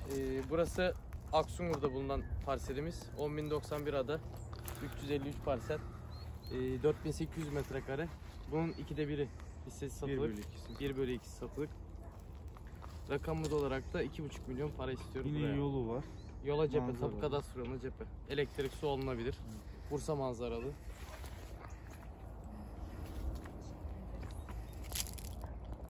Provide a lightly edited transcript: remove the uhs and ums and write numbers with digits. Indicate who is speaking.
Speaker 1: Burası Aksungur'da bulunan parselimiz. 10.091 ada, 353 parsel, 4.800 metrekare. Bunun 2'de 1'i hissesi satılık, 1/2'si satılık. Rakamımız olarak da 2,5 milyon para istiyorum.
Speaker 2: Yine
Speaker 1: buraya.
Speaker 2: yolu var.
Speaker 1: Yola cephe,
Speaker 2: Manzaralı.
Speaker 1: tapu kadastro yoluna cephe. Elektrik, su alınabilir. Bursa manzaralı.